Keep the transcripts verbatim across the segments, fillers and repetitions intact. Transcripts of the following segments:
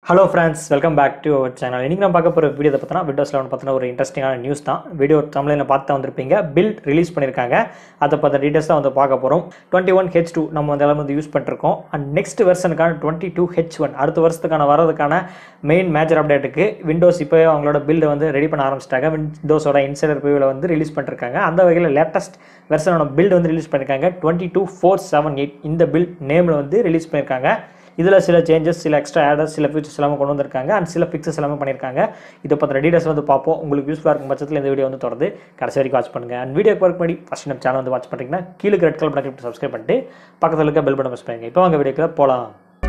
Hello friends, welcome back to our channel. இன்னைக்கு நம்ம பார்க்க போற வீடியோ பத்தினா Windows eleven பத்தின ஒரு இன்ட்ரஸ்டிங்கான நியூஸ் தான். வீடியோ thumbnail பார்த்து வந்திருப்பீங்க. பில்ட் ரிலீஸ் பண்ணிருக்காங்க. அத பத்தி டீடைல்ஸ் தான் வந்து பார்க்க போறோம். twenty-one H two நம்ம வந்து எல்லாம் வந்து யூஸ் பண்ணிருக்கோம். and next வெர்ஷனுக்கான twenty-two H one அடுத்த வருஷத்துக்கான வரதுக்கான மெயின் மேஜர் அப்டேட்டுக்கு Windows இப்போ அவங்களோட பில்ட் வந்து ரெடி பண்ண ஆரம்பிச்சிட்டாங்க. Windowsோட இன்சைடர் ப்ரிவியூல வந்து ரிலீஸ் பண்ணிருக்காங்க. அந்த வகையில லேட்டஸ்ட் வெர்ஷனோட பில்ட் வந்து ரிலீஸ் பண்ணிருக்காங்க. twenty-two four seventy-eight இந்த பில்ட் நேம்ல வந்து ரிலீஸ் பண்ணிருக்காங்க. இதில் சில சேஞ்சஸ் சில எக்ஸ்ட்ரா ஆடர்ஸ் சில ஃபீச்சர்ஸ் எல்லாமே கொண்டு வந்திருக்காங்க அண்ட் சில ஃபிக்ஸஸ் எல்லாமே பண்ணியிருக்காங்க. இதை பற்றின டீடைல்ஸ் வந்து பார்ப்போம். உங்களுக்கு யூஸ்ஃபுல்லாக இருக்கும் பட்சத்தில் இந்த வீடியோ வந்து தொடர்ந்து கடைசி வரைக்கும் வாட்ச் பண்ணுங்கள். அண்ட் வீடியோ பார்க்க முன்னாடி ஃபஸ்ட் நம்ம சேனல் வந்து வாட்ச் பண்ணுறீங்கன்னா கீழே ரெட் கலர் பட்டன் சப்ஸ்கிரைப் பண்ணிட்டு பக்கத்தில் இருக்க பெல் பட்டன் ப்ரெஸ் பண்ணுங்க. இப்போ வாங்க வீடியோக்குள்ள போகலாம்.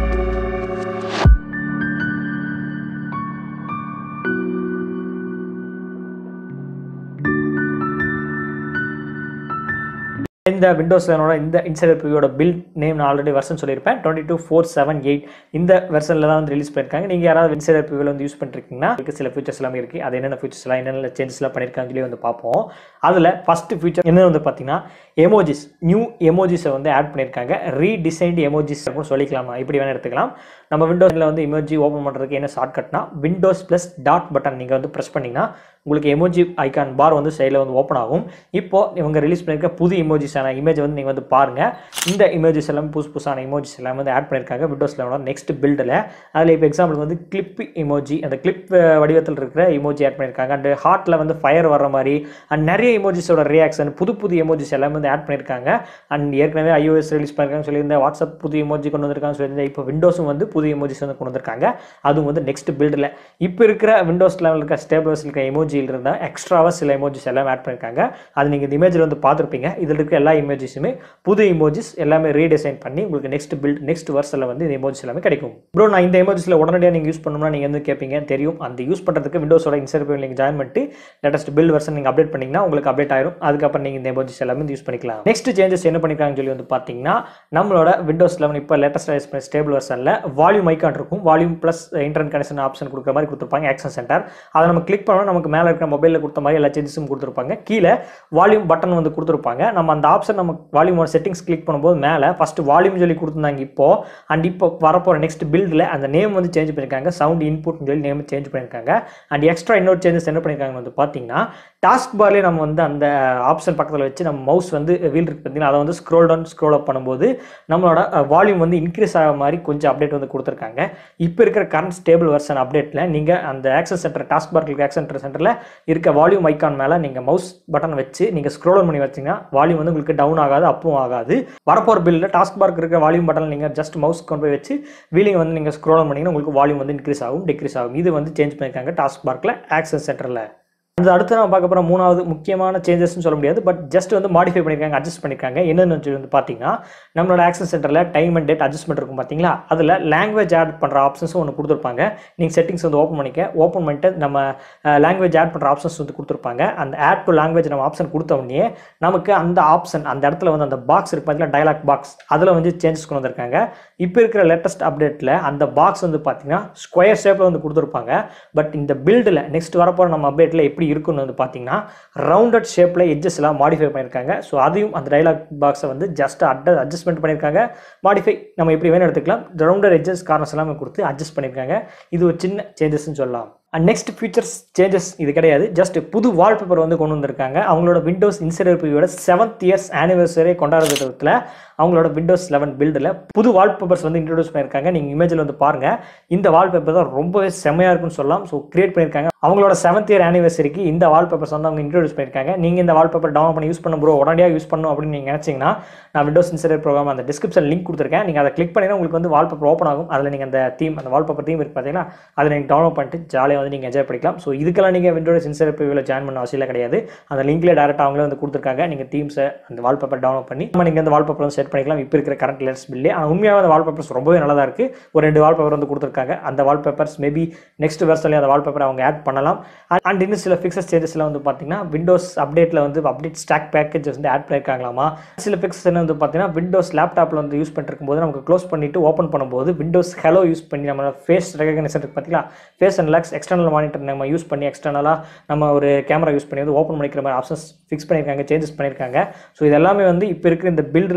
இந்த Windows eleven இந்த இன்சைடர் ப்ரிவியூவோட பில்ட் நேம் நான் ஆல்ரெடி வெர்ஷன் சொல்லியிருப்பேன். twenty-two four seventy-eight இந்த வெர்ஷனில் தான் வந்து ரிலீஸ் பண்ணியிருக்காங்க. நீங்கள் யாராவது இன்சைடர் ப்ரிவியூவில் வந்து யூஸ் பண்ணிருக்கீங்கன்னா அதுக்கு சில ஃபீச்சர்ஸ் எல்லாமே இருக்குது. அது என்னென்ன ஃபீச்சர்ஸ்லாம் என்னென்ன சேஞ்சஸ்லாம் பண்ணியிருக்காங்க சொல்லி வந்து பார்ப்போம். அதில் ஃபஸ்ட்டு ஃபீச்சர் என்ன வந்து பார்த்தீங்கன்னா எமோஜிஸ் நியூ எமோஜிஸை வந்து ஆட் பண்ணியிருக்காங்க. ரீடிசைன்டு எமோஜிஸ் அப்படின்னு சொல்லிக்கலாமா, இப்படி வேணால் எடுத்துக்கலாம். நம்ம விண்டோஸில் வந்து எமோஜி ஓப்பன் பண்ணுறதுக்கு என்ன ஷார்ட்கட்னா விண்டோஸ் ப்ளஸ் டாட் பட்டன் நீங்கள் வந்து ப்ரெஸ் பண்ணிங்கன்னா உங்களுக்கு எமோஜி ஐக்கான் பார் வந்து சைடில் வந்து ஓப்பன் ஆகும். இப்போது இவங்க ரிலீஸ் பண்ணியிருக்க புது இமோஜிஸான இமேஜ் வந்து நீங்கள் வந்து பாருங்கள். இந்த இமேஜஸ் எல்லாமே புதுசு புதுசான இமோஜிஸ் எல்லாமே வந்து ஆட் பண்ணியிருக்காங்க விண்டோஸ் eleven நெக்ஸ்ட் பில்டில். அதில் இப்போ எக்ஸாம்பிள் வந்து கிளிப் இமோஜி, அந்த கிளிப் வடிவத்தில் இருக்கிற இமோஜி ஆட் பண்ணியிருக்காங்க. அண்ட் ஹார்ட்டில் வந்து ஃபயர் வர்ற மாதிரி அண்ட் நிறைய இமோஜிஸோட ரியாக்ஷன் புது புது இமோஜிஸ் எல்லாமே வந்து ஆட் பண்ணியிருக்காங்க. அண்ட் ஏற்கனவே iOS ரிலீஸ் பண்ணியிருக்காங்க சொல்லியிருந்தேன். வாட்ஸ்அப் புது இமோஜி கொண்டு வந்திருக்காங்க சொல்லியிருந்தேன். இப்போ விண்டோஸும் வந்து புது இமோஜிஸ் வந்து கொண்டு வந்திருக்காங்க. அதுவும் வந்து நெக்ஸ்ட் பில்டில் இப்போ இருக்கிற விண்டோஸ் லெவலில் இருக்க ஸ்டேபிள்ஸ் இருக்க இமோஜியில் இருந்தால் எக்ஸ்ட்ராவாக சில இமோஜிஸ் எல்லாம் ஆட் பண்ணியிருக்காங்க. அது நீங்கள் இந்த இமேஜில் வந்து பார்த்துருப்பீங்க. இதில் இருக்க எல்லா இமேஜிஸுமே புது இமோஜிஸ் எல்லாமே ரீடிசைன் பண்ணி உங்களுக்கு நெக்ஸ்ட் பில்ட் நெக்ஸ்ட் வருஷத்தில் வந்து இந்த இமோஜிஸ் எல்லாமே கிடைக்கும். ப்ரோ நான் இந்த இமோஜிஸில் உடனடியாக நீங்கள் யூஸ் பண்ணணும்னா நீங்கள் வந்து கேட்பீங்க. தெரியும், அந்த யூஸ் பண்ணுறதுக்கு விண்டோஸோட இன்சைடர் ப்ரிவியூல நீங்கள் ஜாயின் பண்ணிட்டு லேட்டஸ்ட் பில்ட் வெர்ஷன் நீங்கள் அப்டேட் பண்ணிங்கன்னா உங்களுக்கு அப்டேட் ஆயிரும். அதுக்கப்புறம் நீங்கள் இந்த இமோஜிஸ் எல்லாமே யூஸ் பண்ணிக்கலாம். நெக்ஸ்ட் சேஞ்சஸ் என்ன பண்ணிருக்காங்கன்னு சொல்லி வந்து பார்த்தீங்கன்னா நம்மளோட விண்டோஸ் eleven இப்போ லேட்டஸ்ட் ரைஸ் பண்ண ஸ்டேபிள் வெர்ஷனில் வால்யூம் ஐக்கான் இருக்கும். Volume plus internet connection option கொடுக்குற மாதிரி கொடுத்துருப்பாங்க. ஆக்சன் சென்டர் அதை நம்ம கிளிக் பண்ணோம்னா நமக்கு மேலே இருக்கிற மொபைலில் கொடுத்த மாதிரி எல்லா சேஞ்சஸும் கொடுத்துருப்பாங்க. கீழே வால்யூம் பட்டன் வந்து கொடுத்துருப்பாங்க. நம்ம அந்த ஆப்ஷன் நம்ம வால்யூமோட செட்டிங்ஸ் கிளிக் பண்ணும்போது மேலே ஃபஸ்ட்டு வால்யூம் சொல்லி கொடுத்துருந்தாங்க. இப்போ அண்ட் இப்போ வரப்போகிற நெக்ஸ்ட் பில்டில் அந்த நேம் வந்து சேஞ்ச் பண்ணியிருக்காங்க. சவுண்ட் இன்புட்னு சொல்லி நேம் சேஞ்ச் பண்ணியிருக்காங்க. அண்ட் எக்ஸ்ட்ரா இன்னொரு சேஞ்சஸ் என்ன பண்ணியிருக்காங்கன்னு வந்து பார்த்தீங்கன்னா டாஸ்க் பார்லேயே நம்ம வந்து அந்த ஆப்ஷன் பக்கத்தில் வச்சு நம்ம மவுஸ் வந்து வீல் இருக்கு பார்த்தீங்கன்னா அதை வந்து ஸ்க்ரோல் டவுன் ஸ்க்ரோல் அப் பண்ணும்போது நம்மளோட வால்யூம் வந்து இன்க்ரீஸ் ஆகிற மாதிரி கொஞ்சம் அப்டேட் வந்து கொடுத்துருக்காங்க. இப்போ இருக்கிற கரண்ட் ஸ்டேபிள் வெர்ஷன் அப்டேட்டில் நீங்கள் அந்த ஆக்சஸ் சென்டர் டாஸ்க் பார் இருக்க ஆக்சன் சென்டரில் இருக்க வால்யூம் ஐக்கான் மேலே நீங்கள் மவுஸ் பட்டன் வச்சு நீங்கள் ஸ்க்ரோல் பண்ணி வச்சிங்கன்னா வால்யூம் வந்து உங்களுக்கு டவுன் ஆகாது, அப்பும் ஆகாது. வரப்போகிற பில்லில் டாஸ்க் பார்க்கு இருக்க வால்யூம் பட்டன் நீங்கள் ஜஸ்ட் மவுஸ் கொண்டு போய் வச்சு வீலிங் வந்து நீங்கள் ஸ்க்ரோல் பண்ணிங்கன்னா உங்களுக்கு வால்யூம் வந்து இன்க்ரீஸ் ஆகும் டிக்ரீஸ் ஆகும். இது வந்து சேஞ்ச் பண்ணியிருக்காங்க டாஸ்க் பார்க்கில் ஆக்சஸ் சென்டரில். அது அடுத்து நம்ம பார்க்க போகிற மூணாவது முக்கியமான சேஞ்சஸ்ன்னு சொல்ல முடியாது, பட் ஜஸ்ட் வந்து மாடிஃபை பண்ணியிருக்காங்க, அட்ஜஸ்ட் பண்ணியிருக்காங்க. என்னென்னு வந்து பார்த்தீங்கன்னா நம்மளோட ஆக்சஸ் சென்டரில் டைம் அண்ட் டேட் அட்ஜஸ்ட்மெண்ட் இருக்கும் பார்த்தீங்களா, அதில் லாங்குவேஜ் ஆட் பண்ணுற ஆப்ஷன்ஸும் ஒன்று கொடுத்துருப்பாங்க. நீங்கள் செட்டிங்ஸ் வந்து ஓப்பன் பண்ணிக்க ஓப்பன் பண்ணிட்டு நம்ம லாங்குவேஜ் ஆட் பண்ணுற ஆப்ஷன்ஸ் வந்து கொடுத்துருப்பாங்க. அந்த ஆட் டு லாங்குவேஜ் நம்ம ஆப்ஷன் கொடுத்த உடனே நமக்கு அந்த ஆப்ஷன் அந்த இடத்துல வந்து அந்த பாக்ஸ் இருக்கு பார்த்தீங்கன்னா டயலாக் பாக்ஸ், அதில் வந்து சேஞ்சஸ் கொண்டு வந்திருக்காங்க. இப்போ இருக்கிற லேட்டஸ்ட் அப்டேட்டில் அந்த பாக்ஸ் வந்து பார்த்தீங்கன்னா ஸ்கொயர் ஷேப்பில் வந்து கொடுத்துருப்பாங்க. பட் இந்த பில்டில் நெக்ஸ்ட் வரப்போகிற நம்ம அப்டேட்டில் எப்படி இருக்குன்னு வந்து பார்த்தீங்கன்னா ரவுண்டட் ஷேப்பில் எட்ஜஸ் எல்லாம் மாடிஃபை பண்ணியிருக்காங்க. ஸோ அதையும் அந்த டயலாக் பாக்ஸை வந்து ஜஸ்ட் அட் அட்ஜஸ்ட்மெண்ட் பண்ணியிருக்காங்க. மாடிஃபை நம்ம எப்படி வேணும் எடுத்துக்கலாம். ரவுண்டட் எட்ஜஸ் கார்னர்ஸ் எல்லாமே கொடுத்து அட்ஜஸ்ட் பண்ணியிருக்காங்க. இது ஒரு சின்ன சேஞ்சஸ்ன்னு சொல்லலாம். அண்ட் நெக்ஸ்ட் ஃபியூச்சர்ஸ் சேஞ்சஸ் இது கிடையாது, ஜஸ்ட் புது வால்பேப்பர் வந்து கொண்டு வந்திருக்காங்க. அவங்களோட விண்டோஸ் இன்சைடர் ப்ரிவியூவோட செவன்த் இயர்ஸ் ஆனிவர்சரி கொண்டாடுற விதத்தில் அவங்களோட விண்டோஸ் eleven பில்டில் புது வால்பேப்பர்ஸ் வந்து இன்ட்ரோடியூஸ் பண்ணியிருக்காங்க. நீங்கள் இமேஜில் வந்து பாருங்கள். இந்த வால்பேப்பர் தான் ரொம்பவே செம்மையாக இருக்குன்னு சொல்லலாம். ஸோ கிரியேட் பண்ணியிருக்காங்க. அவங்களோட செவன்த் இயர் ஆனிவர்சரிக்கு இந்த வால்பேப்பர்ஸ் வந்து அவங்க இன்ட்ரோடியூஸ் பண்ணியிருக்காங்க. நீங்கள் இந்த வால்பேப்பர் டவுன்லோட் பண்ணி யூஸ் பண்ண ப்ரோ உடனடியாக யூஸ் பண்ணணும் அப்படின்னு நீங்கள் நினச்சிங்கன்னா நான் விண்டோஸ் இன்சைடர் ப்ரோக்ராம் அந்த டிஸ்கிரிப்ஷன் லிங்க் கொடுத்துருக்கேன். நீங்கள் அதை கிளிக் பண்ணினா உங்களுக்கு வந்து வால்பேப்பர் ஓப்பன் ஆகும். அதில் நீங்கள் அந்த தீம் அந்த வால்பேப்பர் தீம் இருக்கு பார்த்தீங்கன்னா அதை நீங்கள் டவுன்லோட் பண்ணிட்டு ஜாலியாக வந்து நீங்கள் என்ஜாய் பண்ணிக்கலாம். ஸோ இதுக்கெல்லாம் நீங்கள் விண்டோஸ் இன்சைடர் ப்ரிவியூவில் ஜாயின் பண்ண அவசியம் கிடையாது. அந்த லிங்க்லேயே டேரெக்டாக அவங்களே வந்து கொடுத்துருக்காங்க. நீங்கள் தீம்ஸை அந்த வால்பேப்பர் டவுன்லோட் பண்ணி நம்ம நீங்கள் அந்த வால்பேப்பர் வந்து செட் பண்ணிக்கலாம். இப்போ இருக்கிற கரண்ட் லேட்டஸ்ட் பில்லே ஆனால் உண்மையாக அந்த வால்பேப்பர்ஸ் ரொம்பவே நல்லா தான் இருக்குது. ஒரு ரெண்டு வால்பேப்பர் வந்து கொடுத்துருக்காங்க. அந்த வால்பேப்பர்ஸ் மேபி நெக்ஸ்ட் வெர்ஷன்லேயே அந்த வால்பேப்பர் அவங்க ஆட் பண்ணலாம். அண்ட் இன்னும் சில ஃபிக்ஸஸ் சேஞ்சஸ்லாம் வந்து பார்த்தீங்கன்னா விண்டோஸ் அப்டேட்டில் வந்து அப்டேட் ஸ்டாக் பேக்கேஜஸ் வந்து ஆட் பண்ணியிருக்காங்களாமா. சில ஃபிக்ஸஸ் என்ன வந்து பார்த்தீங்கன்னா விண்டோஸ் லேப்டாப்பில் வந்து யூஸ் பண்ணிருக்கும் போது நமக்கு க்ளோஸ் பண்ணிட்டு ஓப்பன் பண்ணும்போது விண்டோஸ் ஹலோ யூஸ் பண்ணி நம்ம ஃபேஸ் ரெகக்னிஷன் இருக்கு பார்த்தீங்களா, face and locks external monitor நம்ம யூஸ் பண்ணி எக்ஸ்டர்னலாக நம்ம ஒரு கேமரா யூஸ் பண்ணி வந்து ஓப்பன் பண்ணிக்கிற மாதிரி ஆப்ஷன்ஸ் ஃபிக்ஸ் பண்ணியிருக்காங்க, சேஞ்சஸ் பண்ணியிருக்காங்க. ஸோ இது எல்லாமே வந்து இப்போ இருக்கிற இந்த பில்டில் கொண்டு வந்திருக்க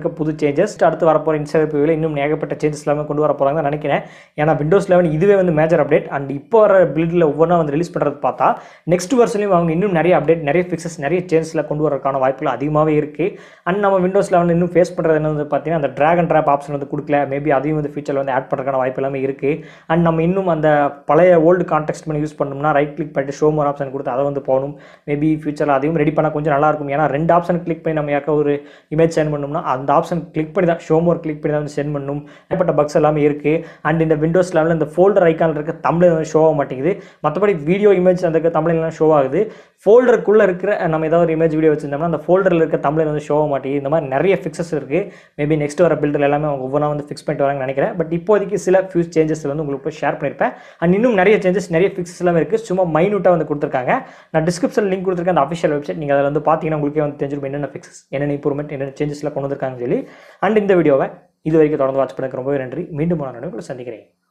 இருக்க புது சேஞ்சஸ் அடுத்து வரப்போகிற இன்சைடர் ப்ரிவ்யூவில் இன்னும் ஏகப்பட்ட சேஞ்சஸ் எல்லாமே கொண்டு வர போகிறாங்க நினைக்கிறேன். ஏன்னா விண்டோஸ் லெவன் இதுவே வந்து மேஜர் அப்டேட் அண்ட் இப்போ வர பில்டில் ஒவ்வொன்றா வந்து ரிலீஸ் பண்ணுறது பார்த்தா நெக்ஸ்ட் வருஷன்லையும் அவங்க இன்னும் நிறைய அப்டேட் நிறைய ஃபிக்ஸஸ் நிறைய சேஞ்சஸில் கொண்டு வரதுக்கான வாய்ப்புகள் அதிகமாகவே இருக்குது. அண்ட் நம்ம விண்டோஸ் லெவன் இன்னும் ஃபேஸ் பண்ணுறது என்ன வந்து பார்த்தீங்கன்னா அந்த ட்ராக் அண்ட் ட்ராப் ஆப்ஷன் வந்து கொடுக்கல. மேபி அதையும் வந்து ஃபியூச்சரில் வந்து ஆட் பண்ணுறதுக்கான வாய்ப்பு எல்லாமே இருக்குது. அண்ட் நம்ம இன்னும் அந்த பழைய ஓல்டு கான்டெக்ட் பண்ணி யூஸ் பண்ணோம்னா ரைட் கிளிக் பண்ணிட்டு ஷோ மோர் ஆப்ஷன் கொடுத்து அதை வந்து போகணும். மேபி ஃபியூச்சரில் அதையும் ரெடி பண்ணால் கொஞ்சம் நல்லாயிருக்கும். ஏன்னா ரெண்டு ஆப்ஷன் கிளிக் பண்ணி நம்ம யாருக்கா ஒரு இமேஜ் சென்ட் பண்ணோம்னா அந்த ஆப்ஷன் கிளிக் பண்ணி தான் ஷோ மோர் கிளிக் பண்ணி தான் வந்து சென்ட் பண்ணணும். ஏற்பட்ட பக்ஸ் எல்லாமே இருக்குது. அண்ட் இந்த விண்டோஸ் லெவலில் இந்த ஃபோல்டர் ஐக்கான் இருக்க தமிழ் வந்து ஷோ ஆக மாட்டேங்குது. மற்றபடி வீடியோ இமேஜ் அந்த தமிழ்லாம் ஷோ ஆகுது. ஃபோல்டருக்குள்ளே இருக்கிற நம்ம ஏதாவது ஒரு இமேஜ் வீடியோ வச்சிருந்தோம்னா அந்த ஃபோல்டரில் இருக்க தமிழ் வந்து ஷோ ஆக மாட்டேங்குது. இந்த மாதிரி நிறைய ஃபிக்ஸஸ் இருக்குது. மேபி நெக்ஸ்ட் வர பில்டர் எல்லாமே அவங்க ஒவ்வொன்றா வந்து ஃபிக்ஸ் பண்ணிட்டு வராங்கன்னு நினைக்கிறேன். பட் இப்போதைக்கு சில ஃபியூ சேஞ்சஸ் வந்து உங்களுக்கு போய் ஷேர் பண்ணியிருப்பேன். அண்ட் இன்னும் நிறைய சேஞ்சஸ் நிறைய ஃபிக்ஸஸ் எல்லாமே இருக்குது. சும்மா மைனூட்டாக வந்து கொடுத்துருக்காங்க. நான் டிஸ்கிரிப்ஷன் லிங்க் கொடுத்துருக்கேன் அந்த அஃபிஷியல் வெப்சைட். நீங்கள் அதில் வந்து பார்த்தீங்கன்னா உங்களுக்கே வந்து தெரிஞ்சிருக்கும் என்னென்ன ஃபிக்ஸஸ் என்னென்ன இம்ப்ரூவ்மெண்ட் என்னென்ன சேஞ்சஸ்லாம் கொண்டு வந்திருக்காங்கன்னு சொல்லி. அண்ட் இந்த வீடியோவை இது வரைக்கும் தொடர்ந்து வாட்ச் பண்ணுறதுக்கு ரொம்பவே நன்றி. மீண்டும் நான் உங்களை சந்திக்கிறேன்.